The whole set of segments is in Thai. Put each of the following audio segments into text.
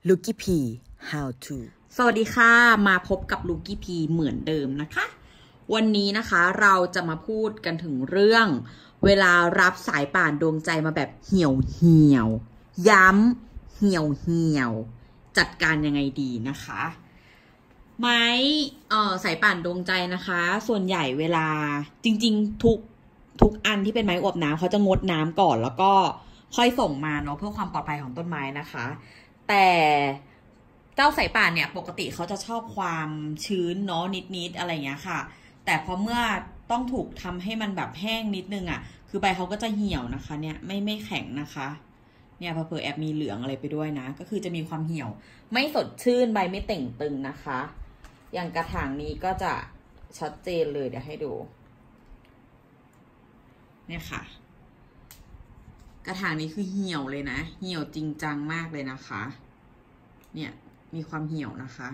Lucky P How to สวัสดีค่ะมาพบกับ Lucky P เหมือนเดิมนะคะวันนี้นะคะเราจะมาพูดกันถึงเรื่องเวลารับสายป่านดวงใจมาแบบเหี่ยวย้ำเหี่ยวจัดการยังไงดีนะคะไม้สายป่านดวงใจนะคะส่วนใหญ่เวลาจริงๆทุกอันที่เป็นไม้อวบน้ำเขาจะงดน้ำก่อนแล้วก็ค่อยส่งมาเนาะเพื่อความปลอดภัยของต้นไม้นะคะแต่เจ้าสายป่านเนี่ยปกติเขาจะชอบความชื้นเนาะนิดอะไรเงี้ยค่ะแต่พอเมื่อต้องถูกทำให้มันแบบแห้งนิดนึงอ่ะคือใบเขาก็จะเหี่ยวนะคะเนี่ยไม่แข็งนะคะเนี่ยเผลอแอบมีเหลืองอะไรไปด้วยนะก็คือจะมีความเหี่ยวไม่สดชื่นใบไม่เต่งตึงนะคะอย่างกระถางนี้ก็จะชัดเจนเลยเดี๋ยวให้ดูเนี่ยค่ะกระถางนี้คือเหี่ยวเลยนะเหี่ยวจริงจังมากเลยนะคะเนี่ยมีความเหี่ยวนะคะ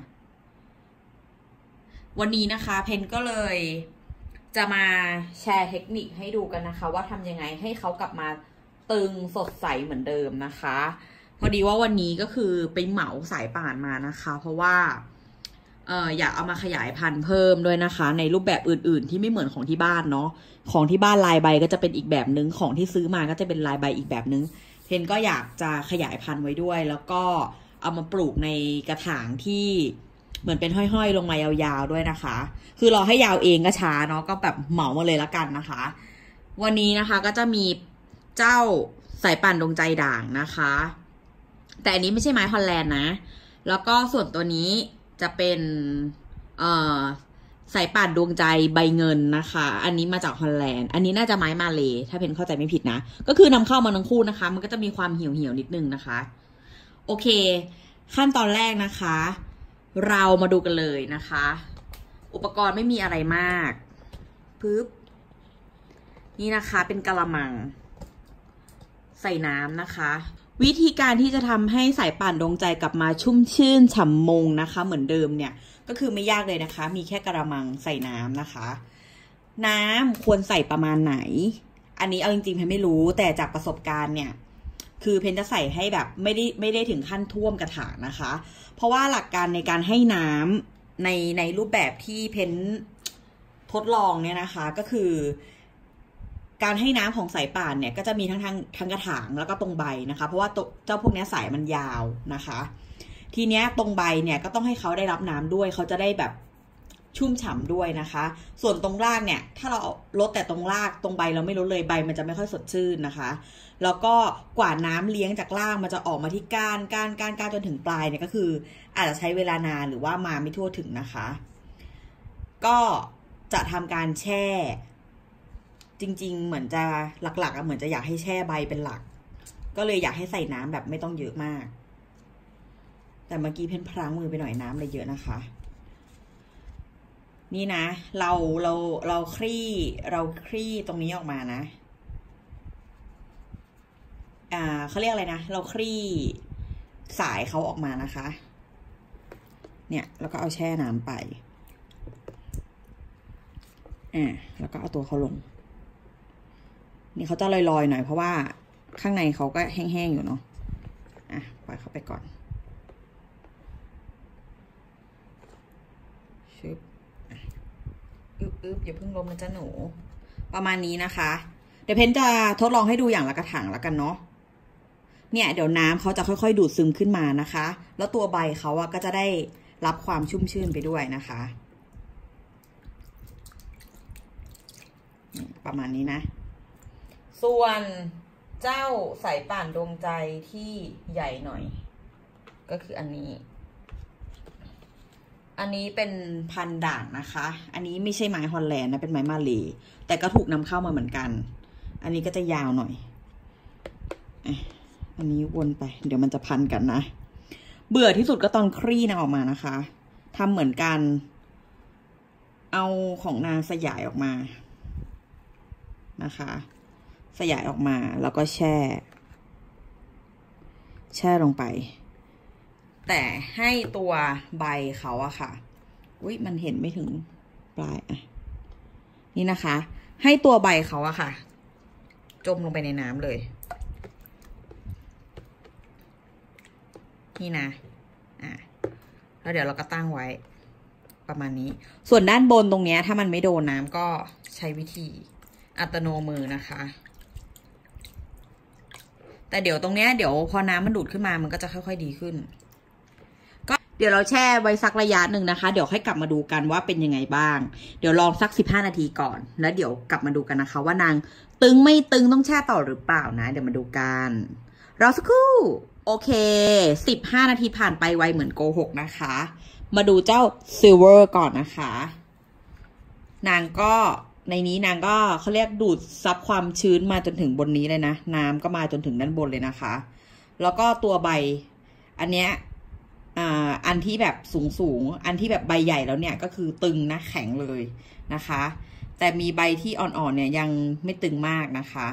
วันนี้นะคะเพนก็เลยจะมาแชร์เทคนิคให้ดูกันนะคะว่าทำยังไงให้เขากลับมาตึงสดใสเหมือนเดิมนะคะพอดีว่าวันนี้ก็คือไปเหมาสายป่านมานะคะเพราะว่าอยากเอามาขยายพันธุ์เพิ่มด้วยนะคะในรูปแบบอื่นๆที่ไม่เหมือนของที่บ้านเนาะของที่บ้านลายใบก็จะเป็นอีกแบบนึงของที่ซื้อมาก็จะเป็นลายใบอีกแบบนึงเพนก็อยากจะขยายพันธุ์ไว้ด้วยแล้วก็เอามาปลูกในกระถางที่เหมือนเป็นห้อยๆลงมายาวๆด้วยนะคะคือรอให้ยาวเองก็ช้าเนาะก็แบบเหมามาเลยละกันนะคะวันนี้นะคะก็จะมีเจ้าสายป่านดวงใจด่างนะคะแต่อันนี้ไม่ใช่ไม้ฮอลแลนด์นะแล้วก็ส่วนตัวนี้จะเป็นสายป่านดวงใจใบเงินนะคะอันนี้มาจากฮอลแลนด์อันนี้น่าจะไม้มาเลถ้าเพนเข้าใจไม่ผิดนะก็คือนำเข้ามาทั้งคู่นะคะมันก็จะมีความเหี่ยวนิดนึงนะคะโอเคขั้นตอนแรกนะคะเรามาดูกันเลยนะคะอุปกรณ์ไม่มีอะไรมากปึ๊บนี่นะคะเป็นกะละมังใส่น้ำนะคะวิธีการที่จะทำให้สายป่านดวงใจกลับมาชุ่มชื่นฉ่ำมงนะคะเหมือนเดิมเนี่ยก็คือไม่ยากเลยนะคะมีแค่กระมังใส่น้ำนะคะน้ำควรใส่ประมาณไหนอันนี้เอาจริงๆเพนไม่รู้แต่จากประสบการณ์เนี่ยคือเพนจะใส่ให้แบบไม่ได้ถึงขั้นท่วมกระถางนะคะเพราะว่าหลักการในการให้น้ำในรูปแบบที่เพนทดลองเนี่ยนะคะก็คือการให้น้ำของสายป่านเนี่ยก็จะมีทั้งกระถางแล้วก็ตรงใบนะคะเพราะว่าเจ้าพวกนี้สายมันยาวนะคะทีเนี้ยตรงใบเนี่ยก็ต้องให้เขาได้รับน้ำด้วยเขาจะได้แบบชุ่มฉ่ำด้วยนะคะส่วนตรงรากเนี่ยถ้าเราลดแต่ตรงรากตรงใบเราไม่ลดเลยใบมันจะไม่ค่อยสดชื่นนะคะแล้วก็กว่าน้ำเลี้ยงจากรากมันจะออกมาที่ก้านจนถึงปลายเนี่ยก็คืออาจจะใช้เวลานานหรือว่ามาไม่ทั่วถึงนะคะก็จะทำการแช่จริงๆเหมือนจะหลักๆเหมือนจะอยากให้แช่ใบเป็นหลักก็เลยอยากให้ใส่น้ำแบบไม่ต้องเยอะมากแต่เมื่อกี้เพนพลั้งมือไปหน่อยน้ำเลยเยอะนะคะนี่นะเราคลี่ตรงนี้ออกมานะเขาเรียกอะไรนะเราคลี่สายเขาออกมานะคะเนี่ยแล้วก็เอาแช่น้ำไปแล้วก็เอาตัวเขาลงนี่เขาจะลอยๆหน่อยเพราะว่าข้างในเขาก็แห้งๆอยู่เนาะปล่อยเขาไปก่อนชึบอึบอย่าเพิ่งล้มนะจ๊ะหนูประมาณนี้นะคะเดี๋ยวเพนจะทดลองให้ดูอย่างละกระถางแล้วกันเนาะเนี่ยเดี๋ยวน้ำเขาจะค่อยๆดูดซึมขึ้นมานะคะแล้วตัวใบเขาก็จะได้รับความชุ่มชื่นไปด้วยนะคะประมาณนี้นะส่วนเจ้าสายป่านดวงใจที่ใหญ่หน่อยก็คืออันนี้เป็นพันธุ์ด่างนะคะอันนี้ไม่ใช่ไม้ฮอลแลนด์นะเป็นไม้มาเลแต่ก็ถูกนำเข้ามาเหมือนกันอันนี้ก็จะยาวหน่อยอันนี้วนไปเดี๋ยวมันจะพันกันนะเบื่อที่สุดก็ตอนคลี่นางออกมานะคะทำเหมือนกันเอาของนางสยายออกมานะคะสยายออกมาแล้วก็แช่ลงไปแต่ให้ตัวใบเขาอะค่ะอุ๊ยมันเห็นไม่ถึงปลายนี่นะคะให้ตัวใบเขาอะค่ะจมลงไปในน้ำเลยนี่นะแล้วเดี๋ยวเราก็ตั้งไว้ประมาณนี้ส่วนด้านบนตรงเนี้ยถ้ามันไม่โดนน้ำก็ใช้วิธีอัตโนมือนะคะแต่เดี๋ยวตรงเนี้ยเดี๋ยวพอน้ำมันดูดขึ้นมามันก็จะค่อยๆดีขึ้นก็เดี๋ยวเราแช่ไว้สักระยะหนึ่งนะคะเดี๋ยวค่อยกลับมาดูกันว่าเป็นยังไงบ้างเดี๋ยวลองสัก15 นาทีก่อนแล้วเดี๋ยวกลับมาดูกันนะคะว่านางตึงไม่ตึงต้องแช่ต่อหรือเปล่านะเดี๋ยวมาดูกันรอสักครู่โอเค15 นาทีผ่านไปไวเหมือนโกหกนะคะมาดูเจ้าซิลเวอร์ก่อนนะคะนางก็ในนี้นางก็เขาเรียกดูดซับความชื้นมาจนถึงบนนี้เลยนะน้ำก็มาจนถึงด้านบนเลยนะคะแล้วก็ตัวใบอันเนี้ยอันที่แบบสูงอันที่แบบใบใหญ่แล้วเนี่ยก็คือตึงนะแข็งเลยนะคะแต่มีใบที่อ่อนๆเนี่ยยังไม่ตึงมากนะคะ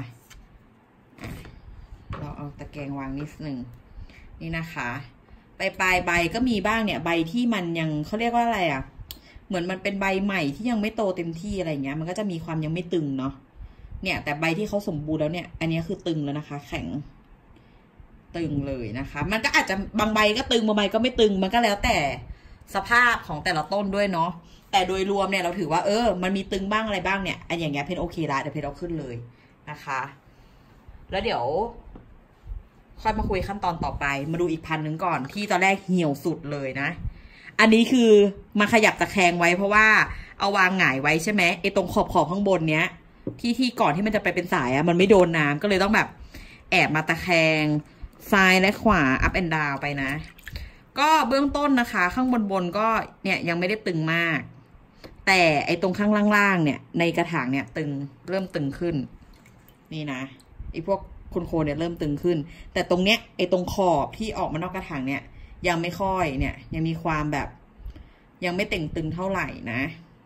เราเอาตะแกรงวางนิดนึงนี่นะคะปลายใบก็มีบ้างเนี่ยใบที่มันยังเขาเรียกว่าอะไรอ่ะเหมือนมันเป็นใบใหม่ที่ยังไม่โตเต็มที่อะไรเงี้ยมันก็จะมีความยังไม่ตึงเนาะเนี่ยแต่ใบที่เขาสมบูรณ์แล้วเนี่ยอันนี้คือตึงแล้วนะคะแข็งตึงเลยนะคะมันก็อาจจะบางใบก็ตึงบางใบก็ไม่ตึงมันก็แล้วแต่สภาพของแต่ละต้นด้วยเนาะแต่โดยรวมเนี่ยเราถือว่ามันมีตึงบ้างอะไรบ้างเนี่ยอันอย่างเงี้ยเพนโอเคละเดี๋ยวเพนเอาขึ้นเลยนะคะแล้วเดี๋ยวค่อยมาคุยขั้นตอนต่อไปมาดูอีกพันหนึ่งก่อนที่ตอนแรกเหี่ยวสุดเลยนะอันนี้คือมาขยับตะแคงไว้เพราะว่าเอาวางหงายไว้ใช่ไหมไอ้ตรงขอบข้างบนเนี้ยที่ก่อนที่มันจะไปเป็นสายมันไม่โดนน้ำก็เลยต้องแบบแอบมาตะแคงซ้ายและขวา up and down ไปนะก็เบื้องต้นนะคะข้างบนก็เนี่ยยังไม่ได้ตึงมากแต่ไอ้ตรงข้างล่างๆเนี่ยในกระถางเนี่ยเริ่มตึงขึ้นนี่นะไอ้พวกโคนเนี่ยเริ่มตึงขึ้นแต่ตรงเนี้ยไอ้ตรงขอบที่ออกมานอกกระถางเนี่ยยังไม่ค่อยเนี่ยยังมีความแบบยังไม่เต่งตึงเท่าไหร่นะ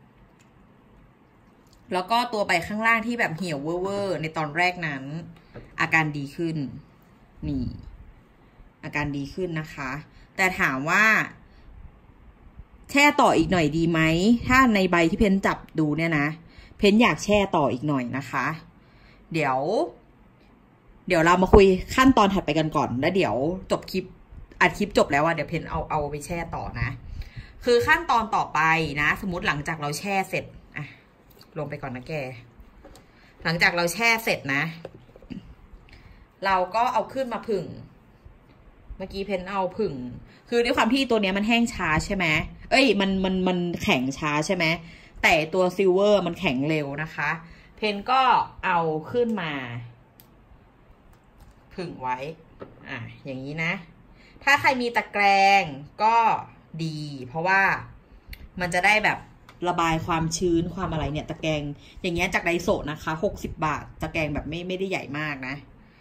แล้วก็ตัวใบข้างล่างที่แบบเหี่ยวเวอร์ในตอนแรกนั้นอาการดีขึ้นนี่อาการดีขึ้นนะคะแต่ถามว่าแช่ต่ออีกหน่อยดีไหมถ้าในใบที่เพนจับดูเนี่ยนะเพนอยากแช่ต่ออีกหน่อยนะคะเดี๋ยวเรามาคุยขั้นตอนถัดไปกันก่อนแล้วเดี๋ยวจบคลิปอัดคลิปจบแล้วเดี๋ยวเพนเอาไปแช่ต่อนะคือขั้นตอนต่อไปนะสมมติหลังจากเราแช่เสร็จลงไปก่อนนะแกหลังจากเราแช่เสร็จนะเราก็เอาขึ้นมาผึ่งเมื่อกี้เพนเอาผึ่งคือด้วยความที่ตัวเนี้ยมันแห้งช้าใช่ไหมมันแข็งช้าใช่ไหมแต่ตัวซิลเวอร์มันแข็งเร็วนะคะเพนก็เอาขึ้นมาผึ่งไว้อย่างนี้นะถ้าใครมีตะแกรงก็ดีเพราะว่ามันจะได้แบบระบายความชื้นความอะไรเนี่ยตะแกรงอย่างเงี้ยจากไดโซะนะคะ60 บาทตะแกรงแบบไม่ได้ใหญ่มากนะ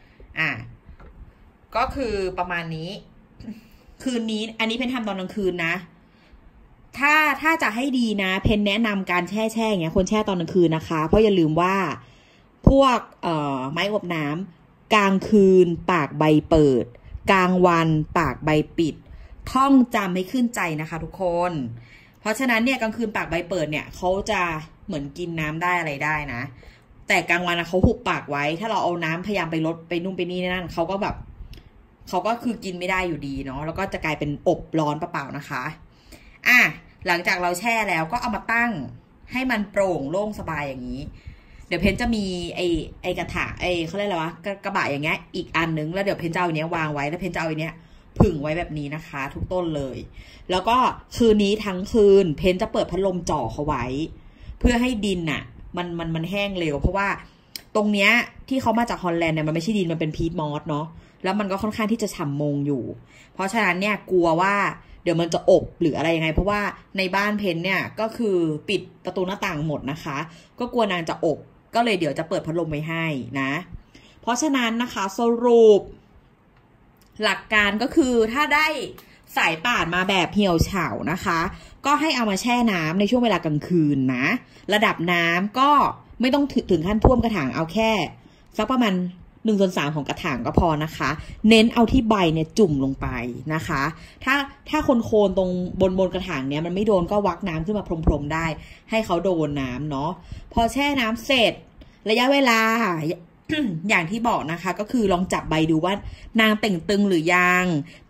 ก็คือประมาณนี้คืนนี้อันนี้เพนทำตอนกลางคืนนะถ้าจะให้ดีนะเพนแนะนำการแช่อย่างเงี้ยคนแช่ตอนกลางคืนนะคะเพราะอย่าลืมว่าพวกไม้อบน้ำกลางคืนปากใบเปิดกลางวันปากใบปิดท่องจำให้ขึ้นใจนะคะทุกคนเพราะฉะนั้นเนี่ยกลางคืนปากใบเปิดเนี่ยเขาจะเหมือนกินน้ำได้อะไรได้นะแต่กลางวันเขาหุบปากไว้ถ้าเราเอาน้ำพยายามไปลดไปนู่นไปนี่นั่นเขาก็คือกินไม่ได้อยู่ดีเนาะแล้วก็จะกลายเป็นอบร้อนเปล่าๆนะคะหลังจากเราแช่แล้วก็เอามาตั้งให้มันโปร่งโล่งสบายอย่างนี้เดี๋ยวเพนจะมีไอกระถางเขาเรียกอะไรวะกระบะอย่างเงี้ยอีกอันนึงแล้วเดี๋ยวเพนจะเอาอันเนี้ยวางไว้แล้วเพนจะเอาอันเนี้ยผึ่งไว้แบบนี้นะคะทุกต้นเลยแล้วก็คืนนี้ทั้งคืนเพนจะเปิดพัดลมจ่อเขาไว้เพื่อให้ดินมันแห้งเร็วเพราะว่าตรงเนี้ยที่เขามาจากฮอลแลนด์เนี่ยมันไม่ใช่ดินมันเป็นพีทมอสเนาะแล้วมันก็ค่อนข้างที่จะฉ่ำมงอยู่เพราะฉะนั้นเนี่ยกลัวว่าเดี๋ยวมันจะอบหรืออะไรยังไงเพราะว่าในบ้านเพนเนี่ยก็คือปิดประตูหน้าต่างหมดนะคะก็กลัวนางจะอบก็เลยเดี๋ยวจะเปิดพัดลมไว้ให้นะเพราะฉะนั้นนะคะสรุปหลักการก็คือถ้าได้สายป่านมาแบบเหี่ยวเฉานะคะก็ให้เอามาแช่น้ำในช่วงเวลากลางคืนนะระดับน้ำก็ไม่ต้องถึงขั้นท่วมกระถางเอาแค่สักประมาณ1/3ของกระถางก็พอนะคะเน้นเอาที่ใบเนี่ยจุ่มลงไปนะคะถ้าโคนตรงบนกระถางเนี่ยมันไม่โดนก็วักน้ำขึ้นมาพรมๆได้ให้เขาโดนน้ำเนาะพอแช่น้ำเสร็จระยะเวลา อย่างที่บอกนะคะก็คือลองจับใบดูว่านางเต่งตึงหรือยัง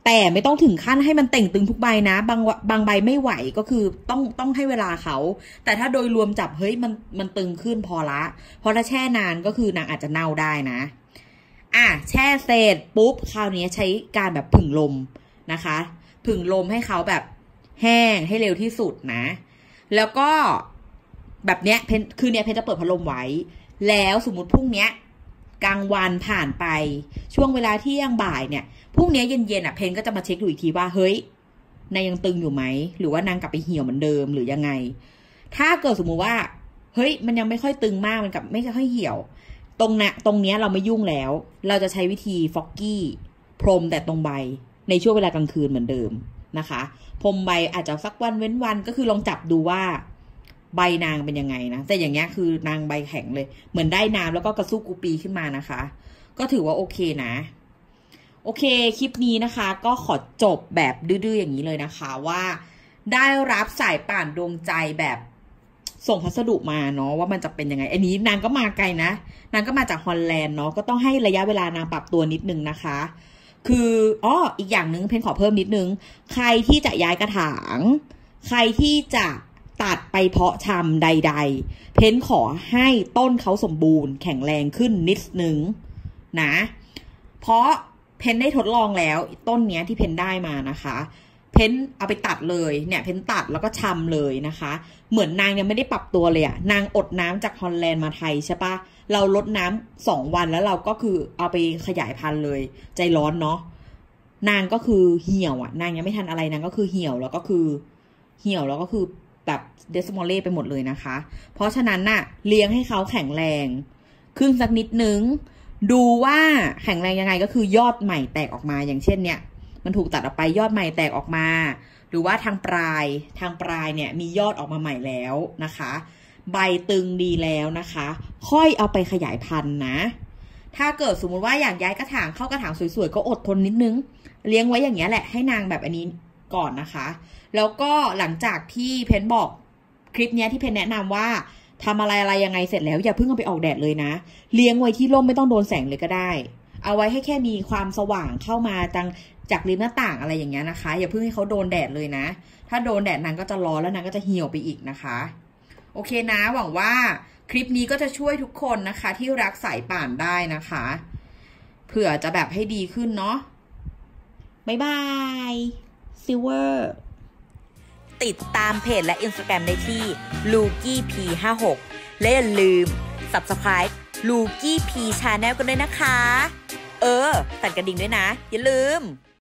แต่ไม่ต้องถึงขั้นให้มันเต่งตึงทุกใบนะบางใบไม่ไหวก็คือต้องให้เวลาเขาแต่ถ้าโดยรวมจับเฮ้ยมันตึงขึ้นพอละเพราะถ้าแช่นานก็คือนางอาจจะเน่าได้นะแช่เสร็จปุ๊บคราวนี้ใช้การแบบผึ่งลมนะคะผึ่งลมให้เขาแบบแห้งให้เร็วที่สุดนะแล้วก็แบบเนี้ยคืนนี้เพนจะเปิดพัดลมไว้แล้วสมมุติพรุ่งเนี้ยกลางวันผ่านไปช่วงเวลาที่ยังบ่ายเนี่ยพรุ่งนี้เย็นๆเพนก็จะมาเช็คดูอีกทีว่าเฮ้ยนางยังตึงอยู่ไหมหรือว่านางกลับไปเหี่ยวเหมือนเดิมหรือยังไงถ้าเกิดสมมุติว่าเฮ้ยมันยังไม่ค่อยตึงมากมันกับไม่ค่อยเหี่ยวตรงนี้เราไม่ยุ่งแล้วเราจะใช้วิธีฟอกกี้พรมแต่ตรงใบในช่วงเวลากลางคืนเหมือนเดิมนะคะพรมใบอาจจะสักวันเว้นวันก็คือลองจับดูว่าใบนางเป็นยังไงนะแต่อย่างเงี้ยคือนางใบแข็งเลยเหมือนได้น้ำแล้วก็กระสู้กูปีขึ้นมานะคะก็ถือว่าโอเคนะโอเคคลิปนี้นะคะก็ขอจบแบบดื้อๆอย่างนี้เลยนะคะว่าได้รับสายป่านดวงใจแบบส่งพัสดุมาเนาะว่ามันจะเป็นยังไงอันนี้นางก็มาไกลนะนางก็มาจากฮอลแลนด์เนาะก็ต้องให้ระยะเวลานางปรับตัวนิดนึงนะคะคืออีกอย่างนึงเพนขอเพิ่มนิดนึงใครที่จะย้ายกระถางใครที่จะตัดไปเพาะชำใดๆเพนขอให้ต้นเขาสมบูรณ์แข็งแรงขึ้นนิดนึงนะเพราะเพนได้ทดลองแล้วต้นเนี้ยที่เพนได้มานะคะเพนเอาไปตัดเลยเนี่ยเพนตัดแล้วก็ชำเลยนะคะเหมือนนางยังไม่ได้ปรับตัวเลยอะนางอดน้ำจากฮอลแลนด์มาไทยใช่ปะเราลดน้ำ2 วันแล้วเราก็คือเอาไปขยายพันธุ์เลยใจร้อนเนาะนางก็คือเหี่ยวอะนางยังไม่ทันอะไรนางก็คือเหี่ยวแล้วก็คือแบบเดสโมเล่ไปหมดเลยนะคะเพราะฉะนั้นน่ะเลี้ยงให้เขาแข็งแรงขึ้นสักนิดนึงดูว่าแข็งแรงยังไงก็คือยอดใหม่แตกออกมาอย่างเช่นเนี่ยมันถูกตัดออกไปยอดใหม่แตกออกมาหรือว่าทางปลายเนี่ยมียอดออกมาใหม่แล้วนะคะใบตึงดีแล้วนะคะค่อยเอาไปขยายพันธุ์นะถ้าเกิดสมมุติว่าอยากย้ายกระถางเข้ากระถางสวยๆก็อดทนนิดนึงเลี้ยงไว้อย่างเงี้ยแหละให้นางแบบอันนี้ก่อนนะคะแล้วก็หลังจากที่เพนบอกคลิปนี้ที่เพนแนะนำว่าทำอะไรยังไงเสร็จแล้วอย่าเพิ่งเอาไปออกแดดเลยนะเลี้ยงไว้ที่ร่มไม่ต้องโดนแสงเลยก็ได้เอาไว้ให้แค่มีความสว่างเข้ามาจากริมหน้าต่างอะไรอย่างเงี้ยนะคะอย่าเพิ่งให้เขาโดนแดดเลยนะถ้าโดนแดดนางก็จะร้อนแล้วนางก็จะเหี่ยวไปอีกนะคะโอเคนะหวังว่าคลิปนี้ก็จะช่วยทุกคนนะคะที่รักสายป่านได้นะคะเผื่อจะแบบให้ดีขึ้นเนาะบ๊ายบายซิลเวอร์ติดตามเพจและ Instagram ได้ที่ LukiP56 และอย่าลืม Subscribe LukiP Channel กันด้วยนะคะสั่นกระดิ่งด้วยนะอย่าลืม